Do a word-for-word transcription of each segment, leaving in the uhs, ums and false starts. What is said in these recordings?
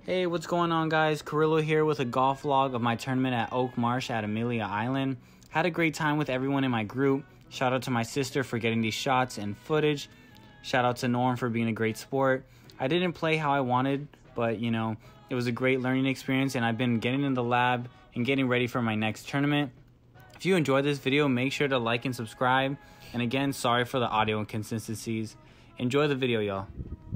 Hey, what's going on, guys? Carrillo here with a golf vlog of my tournament at Oak Marsh at Amelia Island. Had a great time with everyone in my group. Shout out to my sister for getting these shots and footage. Shout out to Norm for being a great sport. I didn't play how I wanted, but you know, it was a great learning experience, and I've been getting in the lab and getting ready for my next tournament. If you enjoyed this video, make sure to like and subscribe. And again, sorry for the audio inconsistencies. Enjoy the video, y'all.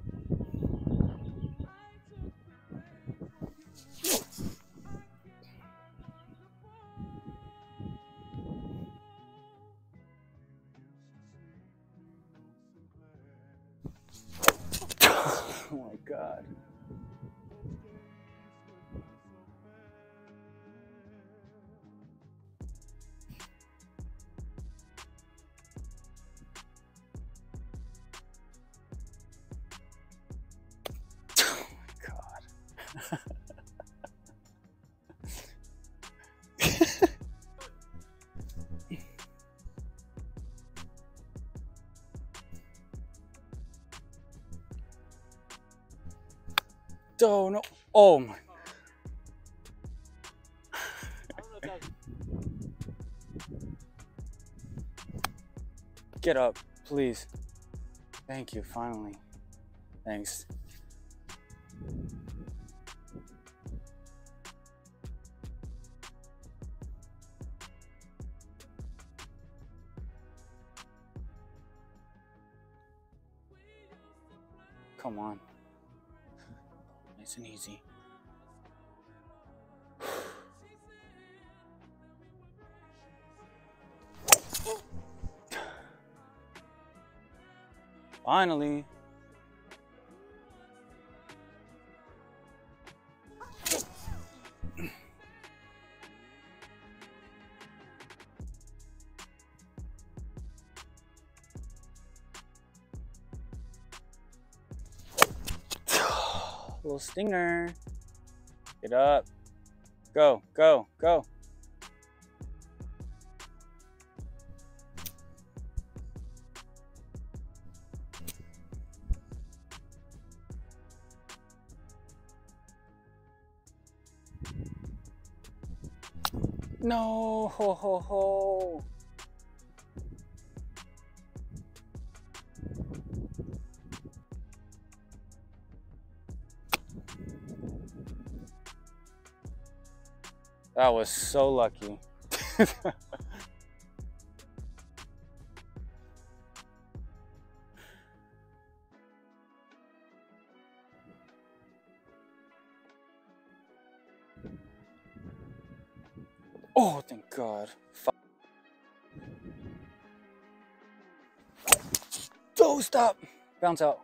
Oh my God. Oh my God. Oh no. Oh my. Get up, please. Thank you, finally. Thanks. Come on. Nice and easy. Finally. Little stinger. Get up. Go, go, go. No, ho, ho, ho. That was so lucky. Oh, thank God. Oh, stop. Bounce out.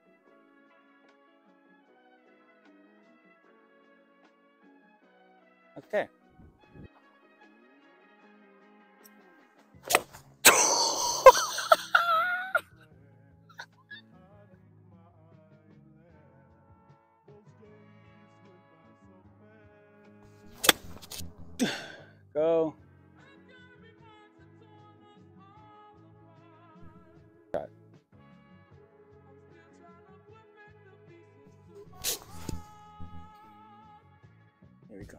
Okay. Go. Got it. Here we go.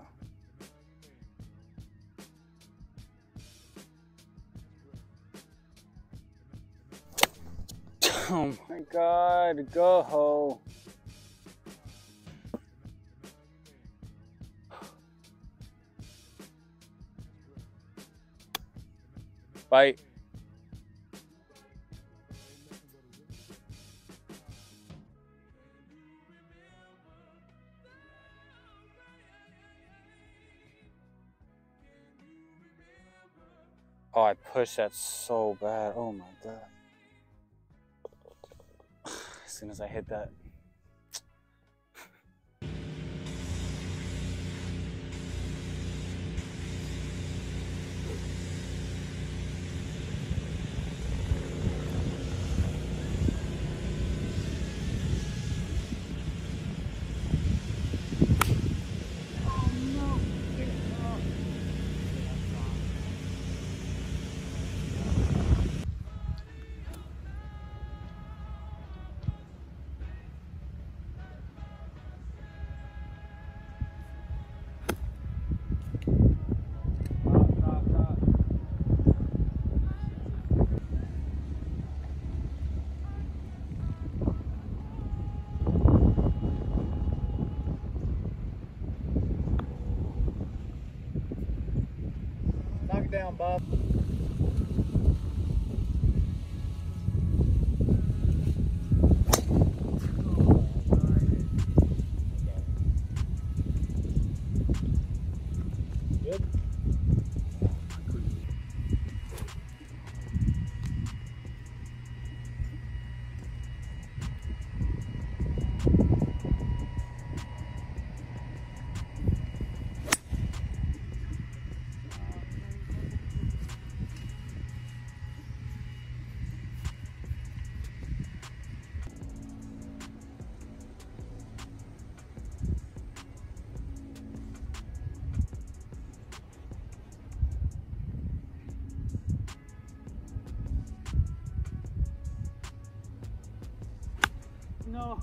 Oh my God, go ho. Bite. Oh, I pushed that so bad. Oh my God. As soon as I hit that. down, Bob. Good. No.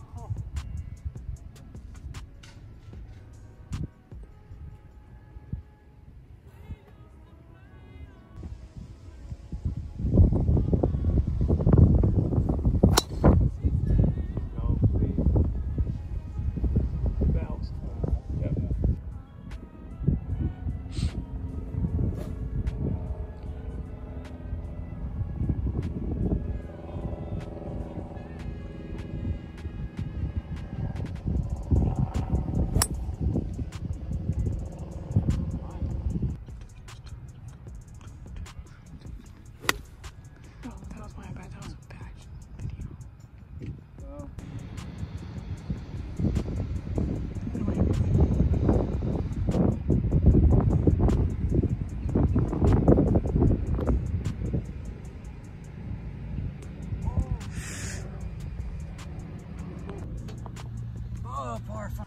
Oh, par five.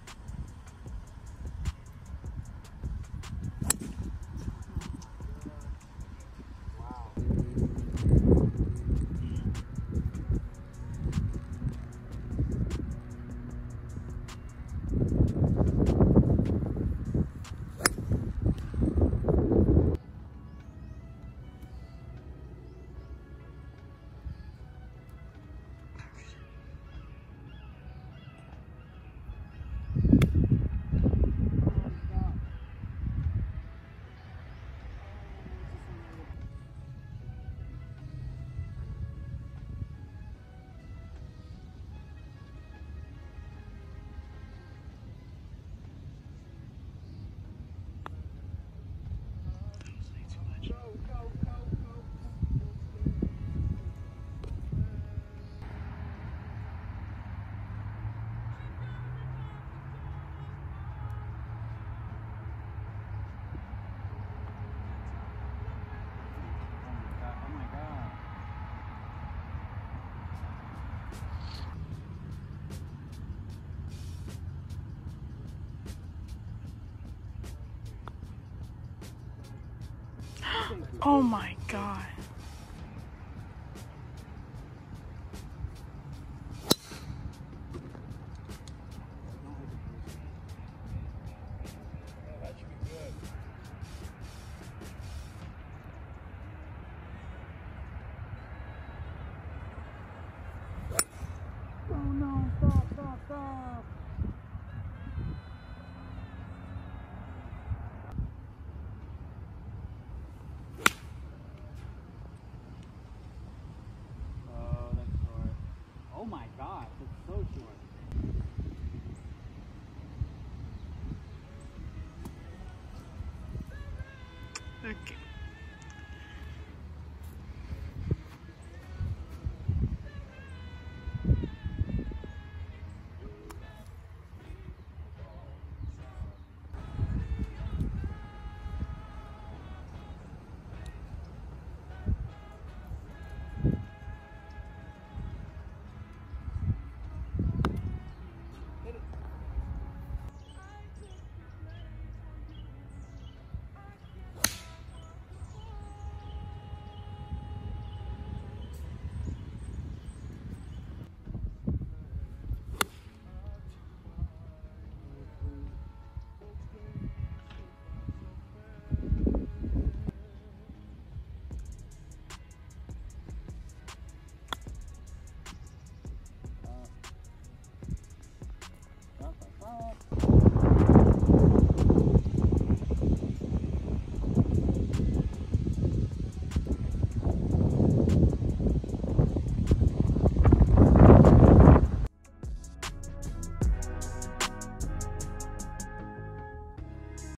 Oh my god. That should be good. Oh no, stop, stop, stop. Oh, that's short. Oh my gosh, that's so short.